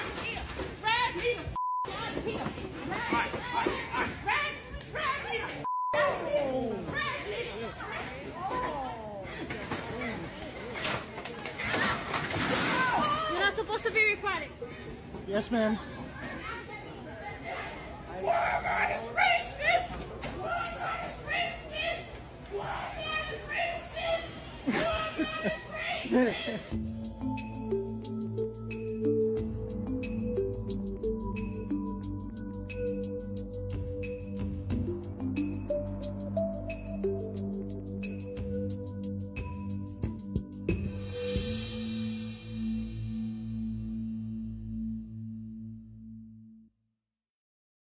You're not supposed to be recording. Yes, ma'am. Woman is racist! Woman is racist! Woman is racist! Woman is racist!